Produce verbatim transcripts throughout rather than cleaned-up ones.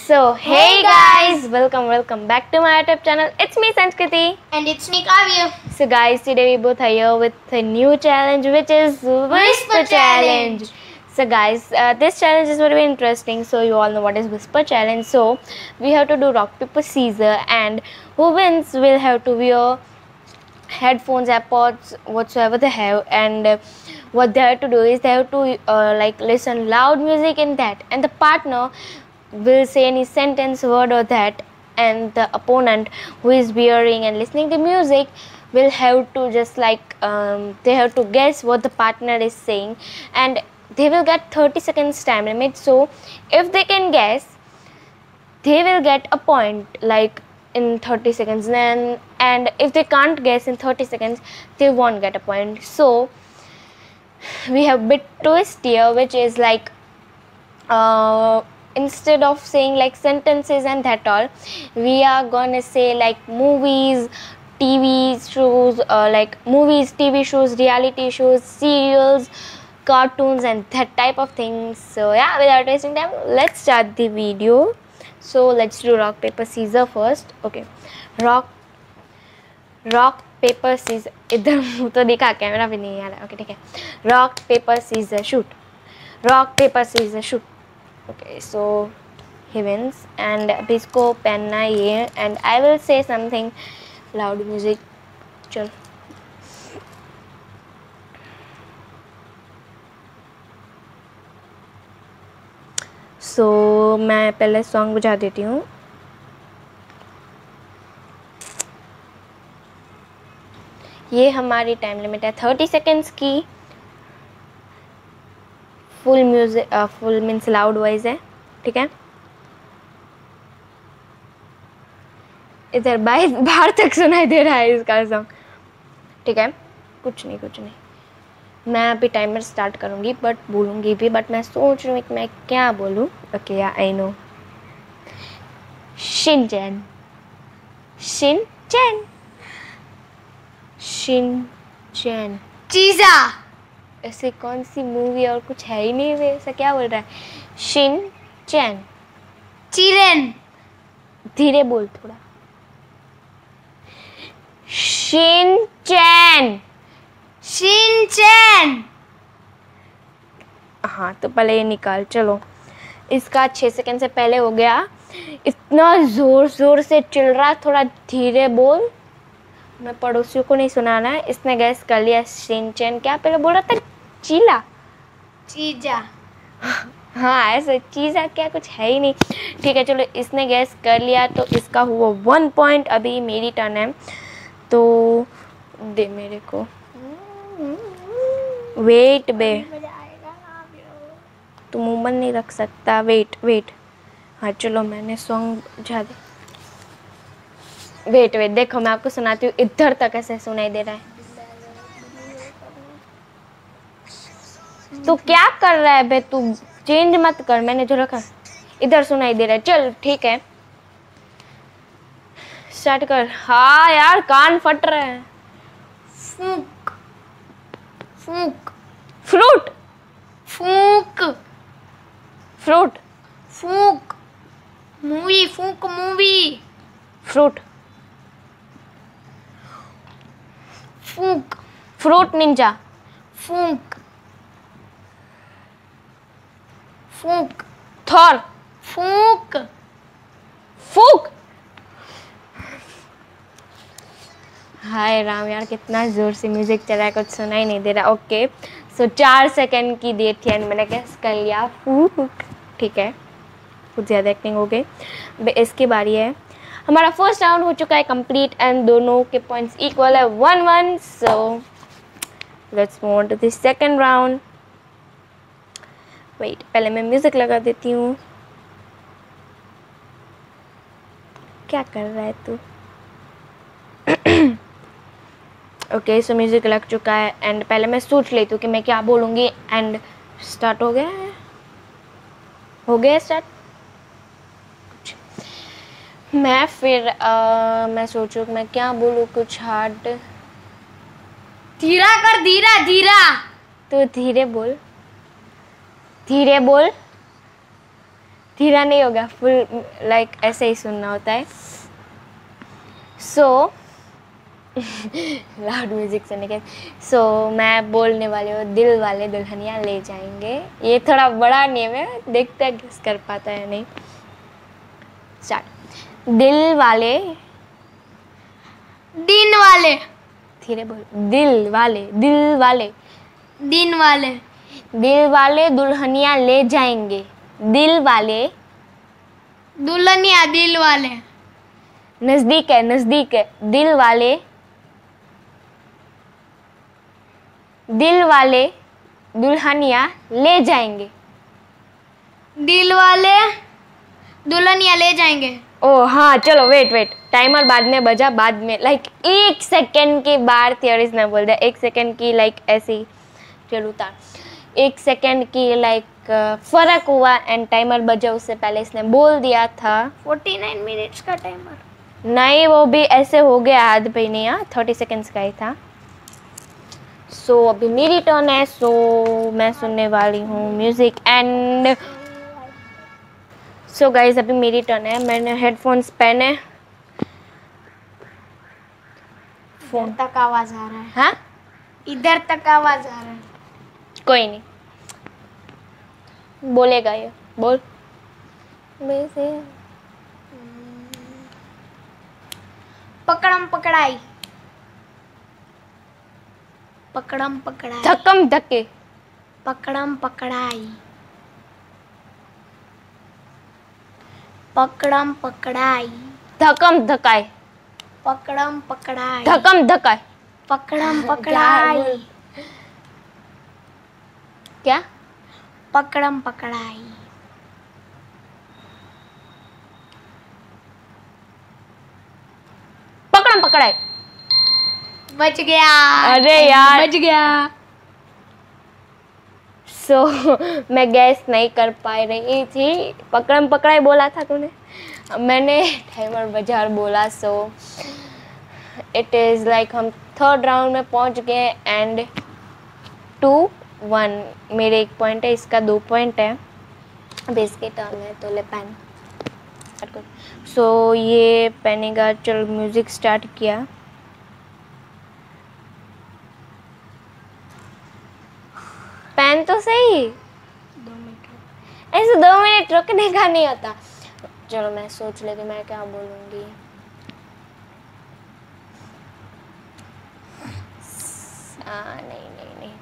So, hey guys, welcome, welcome back to my YouTube channel. It's me, Sanskriti. And it's me, Kavya. So, guys, today we both are here with a new challenge, which is Whisper, Whisper Challenge. Challenge. So, guys, uh, this challenge is very, very interesting. So, you all know what is Whisper Challenge. So, we have to do rock, paper, scissors, and who wins will have to wear headphones, AirPods, whatsoever they have, and uh, what they have to do is they have to uh, like listen loud music in that, and the partner will say any sentence, word or that, and the opponent who is wearing and listening to music will have to just like um, they have to guess what the partner is saying, and they will get thirty seconds time limit. So if they can guess, they will get a point like in thirty seconds, then and if they can't guess in thirty seconds, they won't get a point. So we have bit twist here, which is like uh, instead of saying like sentences and that all, we are gonna say like movies, T V shows, uh, like movies, T V shows, reality shows, serials, cartoons, and that type of things. So yeah, without wasting time, let's start the video. So let's do rock paper scissors first. Okay, rock rock paper scissor, इधर मुँह तो दिखा, camera भी नहीं आ रहा. Okay ठीक है, rock paper scissor shoot, rock paper scissor shoot. Okay so he wins, and अभी इसको पहनना ये, and I will say something loud music. चल सो so, मैं पहले सॉन्ग बजा देती हूँ. ये हमारी टाइम लिमिट है थर्टी सेकेंड्स की. Full music, full means loud voice है, ठीक है. इधर बाहर बाहर तक सुनाई दे रहा है इसका सॉन्ग, ठीक है. कुछ नहीं कुछ नहीं, मैं अभी टाइमर स्टार्ट करूँगी बट बोलूँगी भी, बट मैं सोच रही हूँ कि मैं क्या बोलूँ. ओके या I know, Shinchan, Shinchan, Shinchan. चीजा. ऐसे कौन सी मूवी और कुछ है ही नहीं, वैसा क्या बोल रहा है. शिनचैन. चिरन. धीरे बोल थोड़ा. शिनचैन. शिनचैन. हाँ तो पहले ये निकाल. चलो, इसका छः सेकंड से पहले हो गया. इतना ज़ोर ज़ोर से चिल रहा, थोड़ा धीरे बोल. मैं पड़ोसियों को नहीं सुनाना है. इसने गैस कर लिया शिनचैन. क्या पहले बोल रहा था? चीला. चीजा. हाँ ऐसे चीज़ा क्या, कुछ है ही नहीं. ठीक है चलो, इसने गैस कर लिया तो इसका हुआ वन पॉइंट. अभी मेरी टर्न है, तो दे मेरे को. वेट बे, तू मुंह बंद नहीं रख सकता. Wait wait. हाँ चलो, मैंने सॉन्ग बजा दिया. वेट वेट देखो, मैं आपको सुनाती हूँ. इधर तक ऐसे सुनाई दे रहा है. तू क्या कर रहा है बे? तू चेंज मत कर, मैंने जो रखा इधर सुनाई दे रहा है. चल ठीक है, स्टार्ट कर. हाँ यार, कान फट रहे हैं. फूक. फूक. फ्रूट. फूक. फ्रूट. फूक. मूवी. फूक मूवी. फ्रूट. फूक. Fruit Ninja. फूक. फूक. थॉर. फूक. फूक. हाय राम यार, कितना जोर से म्यूजिक चला है, कुछ सुना ही नहीं दे रहा. ओके सो चार सेकंड की देर थी एंड मैंने कैसे कर लिया फूक. ठीक है, कुछ ज़्यादा एक्टिंग हो गई. इसकी बारी है. हमारा फर्स्ट राउंड हो चुका है कंप्लीट, एंड दोनों के पॉइंट्स इक्वल है, one one. So let's move on to the second round. Wait, पहले मैं म्यूज़िक लगा देती हूँ. क्या कर रहा है तू? ओके सो म्यूज़िक लग चुका है, एंड पहले मैं सोच लेती हूँ कि मैं क्या बोलूँगी. एंड स्टार्ट हो गया है, हो गया स्टार्ट. मैं फिर आ, मैं सोचूँ कि मैं क्या बोलूँ, कुछ हार्ड. धीरा कर. धीरा धीरा. तो धीरे बोल, धीरे बोल. धीरा नहीं होगा, फुल लाइक ऐसे ही सुनना होता है। सो लाउड म्यूजिक सुनने के सो so, मैं बोलने वाली हूँ दिल वाले दुल्हनिया ले जाएंगे। ये थोड़ा बड़ा नेम है, देखते हैं किस कर पाता है नहीं। स्टार्ट। दिल वाले, दिन वाले, धीरे बोल, दिल वाले, दिल वाले, दिन वाले, दिल वाले दुल्हनिया ले जाएंगे, दिल वाले, दुल्हनिया दिल वाले, नजदीक है, नजदीक है, दिल वाले, दिल वाले दुल्हनिया ले जाएंगे, दिल वाले दुल्हनिया ले जाएंगे। ओ हाँ चलो वेट वेट, टाइमर बाद में बजा, बाद में लाइक एक सेकंड के बाद थियरीज ने बोल दिया, एक सेकंड की लाइक ऐसी चलो उतार, एक सेकंड की लाइक फर्क हुआ एंड टाइमर बजा, उससे पहले इसने बोल दिया था उनचास मिनट्स का टाइमर। नहीं वो भी ऐसे हो गया आध पे नहीं, हाँ थर्टी सेकेंड्स का ही था। सो so, अभी मेरी टर्न है। सो so, मैं सुनने वाली हूँ म्यूजिक एंड सो गाइज अभी मेरी टर्न है। मैंने हेडफोन्स पहने, फोन तक आवाज आ रहा है। हाँ इधर तक आवाज आ रहा है। कोई नहीं, बोलेगा ये, बोल। वैसे पकड़म पकड़ाई, पकड़म पकड़ाई, धक्कम धक्के, पकड़म पकड़ाई, पकड़म पकड़ाई, धक्कम धकाए, पकड़म पकड़ाई, धक्कम धकाए, पकड़म पकड़ाई, क्या पकड़म पकड़ाई, पकड़म पकड़ाए। बच गया। अरे यार बच गया। सो so, मैं गैस नहीं कर पा रही थी, पकड़म पकड़ाई बोला था तूने, मैंने टाइमर बाजार बोला। सो इट इज़ लाइक हम थर्ड राउंड में पहुंच गए एंड टू वन, मेरे एक पॉइंट है, इसका दो पॉइंट है। अब इसके टर्न है तो ले पेन। सो so, ये पेनेगा, चल म्यूज़िक स्टार्ट किया। पेन तो सही, दो मिनट ऐसे दो मिनट रुकने का नहीं होता। चलो मैं सोच लेती मैं क्या बोलूँगी। आ, नहीं नहीं नहीं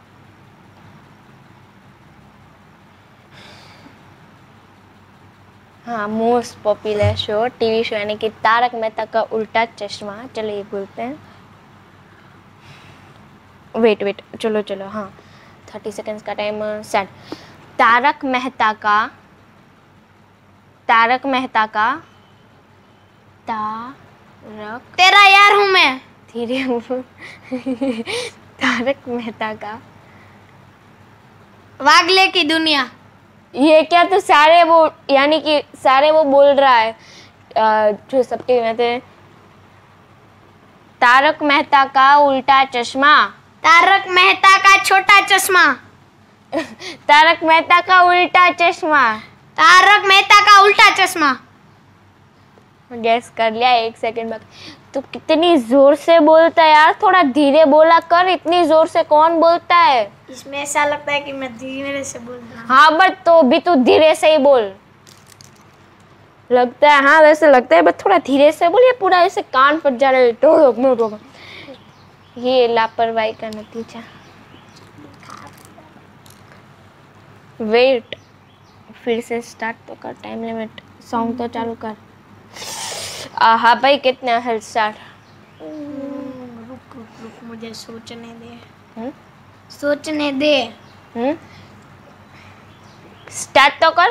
हाँ, most popular show, TV show यानी कि तारक मेहता का उल्टा चश्मा। चलो ये बोलते हैं। वेट वेट चलो चलो हाँ, थर्टी सेकेंड्स का टाइम सेट। तारक मेहता का, तारक मेहता का, तारक, तेरा यार हूँ मैं। धीरे बोल। तारक मेहता का, वागले की दुनिया। ये क्या तो सारे वो यानी कि सारे वो बोल रहा है आ, जो सबके में तारक मेहता का उल्टा चश्मा, तारक मेहता का छोटा चश्मा, तारक मेहता का उल्टा चश्मा, तारक मेहता का उल्टा चश्मा। गैस कर लिया, एक सेकंड बाद। तू कितनी जोर से बोलता है यार, थोड़ा धीरे बोला कर, इतनी जोर से कौन बोलता है। इसमें ऐसा लगता है कि मैं धीरे से बोल रहा हूँ। हाँ बट तो भी तू धीरे से ही बोल, लगता है हाँ वैसे लगता है बट थोड़ा धीरे से बोल, ये पूरा ऐसे कान फट जा रहे। ये लापरवाही का नतीजा। वेट, फिर से स्टार्ट तो कर, टाइम लिमिट, सॉन्ग तो चालू कर। हाँ भाई कितने हेल्थ स्टार्ट। रुक रुक रुक मुझे सोचने दे। हम्म सोचने दे। हम्म स्टार्ट तो कर।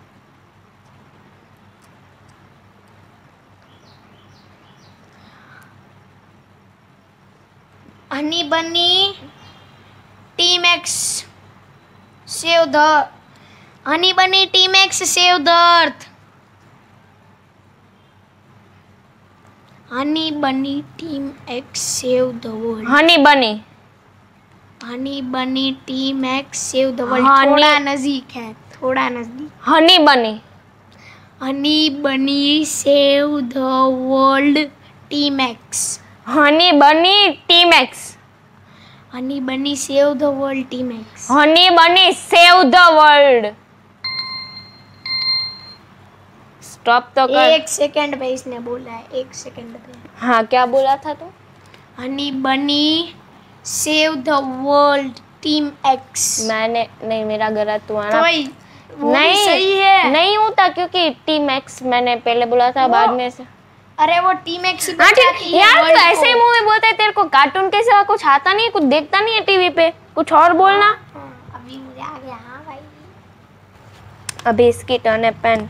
Honey Bunny team X save the Honey Bunny team X save the earth. Honey Bunny team X save the world. Honey Bunny, Honey Bunny team X save the world. Honey- थोड़ा नजदीक है, थोड़ा नजदीक। Honey Bunny, Honey Bunny save the world team X. Honey Bunny team X. Honey Bunny save the world team X. Honey Bunny save the world. Stop तो कर। एक second पे इसने बोला है, एक सेकंड पे। हाँ क्या बोला था तू? Honey Bunny save the world team X. मैंने नहीं, मेरा गलत हुआ ना। तो वो नहीं भी सही है। नहीं होता क्योंकि टीम एक्स मैंने पहले बोला था, बाद में से। अरे वो टीम एक्स ही हाँ बचाती ठीक है यार, world तू ऐसे ही को। मूवी बोलते है, तेरे को कार्टून के सिवा कुछ आता नहीं है, कुछ देखता नहीं है टीवी पे, कुछ और बोलना। हाँ, अभी मुझे आ गया। हाँ भाई अभी इसकी टर्न है। पेन।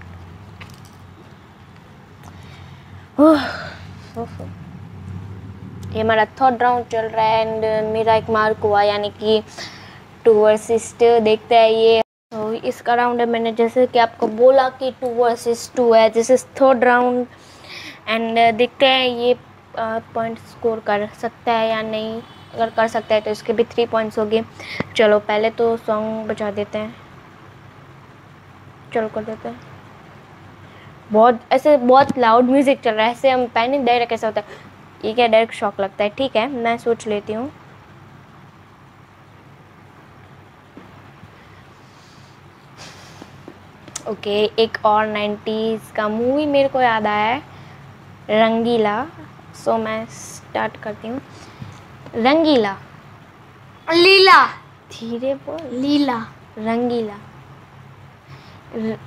ये हमारा थर्ड राउंड चल रहा है एंड मेरा एक मार्क हुआ, यानी कि टू वर्सेस टू। देखते हैं ये। तो इसका राउंड है, मैंने जैसे कि आपको बोला कि टू वर्सेस टू है। This is third round and देखते हैं ये पॉइंट स्कोर कर सकता है या नहीं। अगर कर सकता है तो इसके भी थ्री पॉइंट्स होंगे। चलो पहले तो सॉन्ग बजा देते हैं। चलो कर देते हैं। बहुत ऐसे बहुत लाउड म्यूज़िक चल रहा है, ऐसे हम पैनिक डायरेक्ट कैसा होता है, ये क्या डायरेक्ट शॉक लगता है। ठीक है, मैं सोच लेती हूँ। ओके okay, एक और नाइन्टीज़ का मूवी मेरे को याद आया है, रंगीला। सो so, मैं स्टार्ट करती हूँ। रंगीला। लीला। धीरे बोल। लीला। रंगीला। र,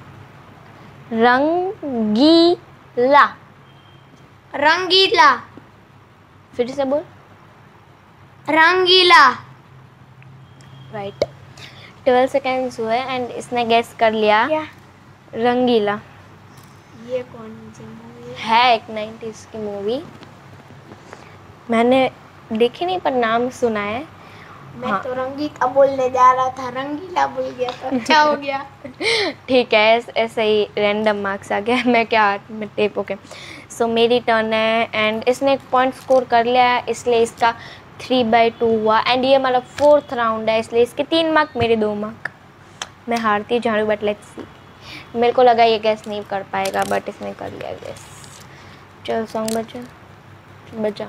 रंगीला। रंगीला। फिर से बोल। रंगीला। राइट। ट्वेल्व सेकेंड्स हुए एंड इसने गैस कर लिया। क्या? रंगीला। ये कौन सी मूवी है? एक नाइन्टीज़ की मूवी, मैंने देखी नहीं पर नाम सुना है। मैं हाँ। तो रंगीला बोलने जा रहा था, रंगीला बोल गया तो अच्छा हो गया। ठीक है, ऐसे ही रैंडम मार्क्स आ गया। मैं क्या में टेप। ओके सो मेरी टर्न है एंड इसने एक पॉइंट स्कोर कर लिया है, इसलिए इसका थ्री बाई टू हुआ एंड ये मतलब फोर्थ राउंड है, इसलिए इसके तीन मार्क, मेरे दो मार्क। मैं हारती जा रही हूँ बट लेट्स सी। मेरे को लगा ये गैस नहीं कर पाएगा बट इसने कर लिया गैस। चल सॉन्ग बजा बजा।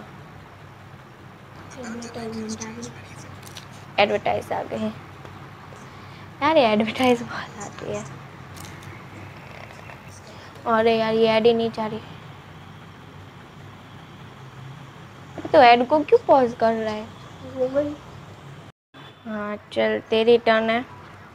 एडवर्टाइज आ गए यार, ये एडवर्टाइज बहुत आती है। और यार ये ऐड ही नहीं जा रही, तो ऐड को क्यों पॉज कर रहा है? गूगल। हाँ चल तेरी टर्न है।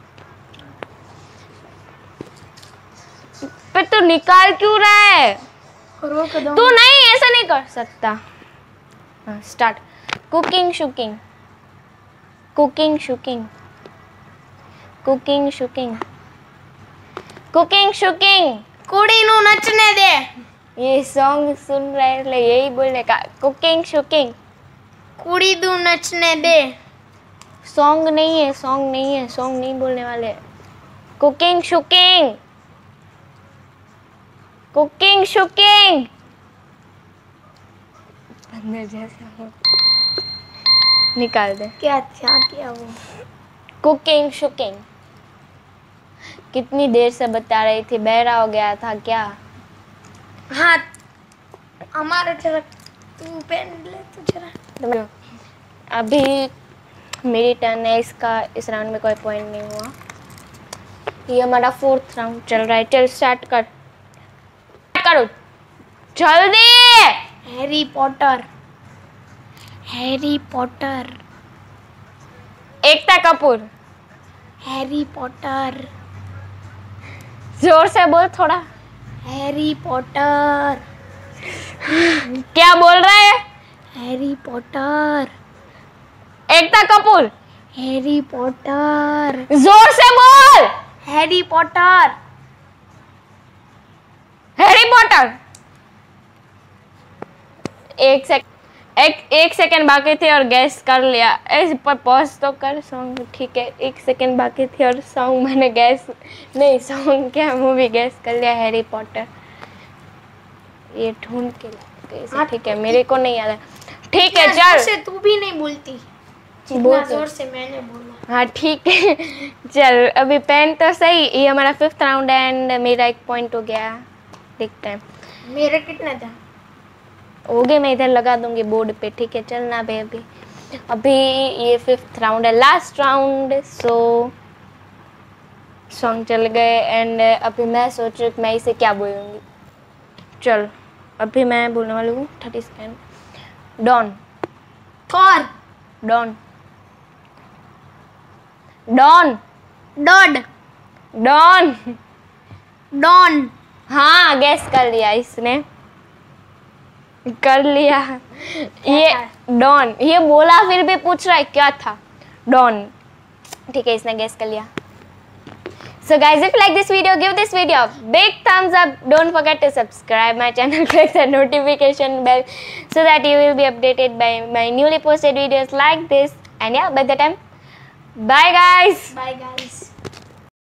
फिर तू निकाल क्यों रहा है? रोक दो। तू नहीं, ऐसा नहीं कर सकता। हाँ स्टार्ट। कुकिंग शुकिंग। कुकिंग शुकिंग। कुकिंग शुकिंग। कुकिंग शुकिंग। कुड़ी नु नचने दे। ये सॉन्ग सुन रहे हैं એટલે यही बोलने का। कुकिंग शुकिंग। कुड़ी दू नचने दे। सॉन्ग नहीं है, सॉन्ग नहीं है, सॉन्ग नहीं बोलने वाले। कुकिंग शुकिंग। कुकिंग शुकिंग। अंदर जैसा हो निकाल दे। क्या क्या किया वो? कुकिंग शुकिंग। कितनी देर से बता रही थी, बहरा हो गया था क्या? हाँ हमारा जरा तू पेन ले तो जरा। अभी मेरी टर्न है, इसका इस राउंड में कोई पॉइंट नहीं हुआ। ये हमारा फोर्थ राउंड चल रहा है। चल स्टार्ट कर करो जल्दी। Harry Potter. Harry Potter. Ekta Kapoor. Harry Potter. जोर से बोल थोड़ा। Harry Potter. क्या बोल रहा है? Harry Potter. Ekta Kapoor. Harry Potter. जोर से बोल। Harry Potter. Harry Potter. एक सेक एक एक सेकंड बाकी थे और गैस कर लिया। इस पर पॉज तो कर सॉन्ग। ठीक है, एक सेकंड बाकी थे और सॉन्ग मैंने गैस नहीं, सॉन्ग क्या मूवी गैस कर लिया। Harry Potter. ये ढूंढ के कैसे? ठीक है, मेरे को नहीं याद है। ठीक है चल। से तू भी नहीं बोलती बोल जितना तो। जोर से मैंने बोला। हाँ ठीक है चल अभी पेन तो सही, ये हमारा फिफ्थ राउंड है एंड मेरा एक पॉइंट हो गया, देखते हैं मेरा कितना था। हो गए, मैं इधर लगा दूंगी बोर्ड पे, ठीक है चलना बे। अभी अभी ये फिफ्थ राउंड है, लास्ट राउंड, सो सॉन्ग चल गए एंड अभी मैं सोच रही हूँ कि मैं इसे क्या बोलूँगी। चल अभी मैं बोलने वाली हूँ thirty second. Don Thor. Don Don डॉड। डॉन डॉन। हाँ गैस कर लिया इसने, कर लिया ये डॉन, ये बोला फिर भी पूछ रहा है क्या था, डॉन, ठीक है इसने गैस कर लिया। So guys, if you like this video, give this video a big thumbs up. Don't forget to subscribe my channel, click the notification bell so that you will be updated by my newly posted videos like this. And yeah, by the time, bye guys. Bye guys.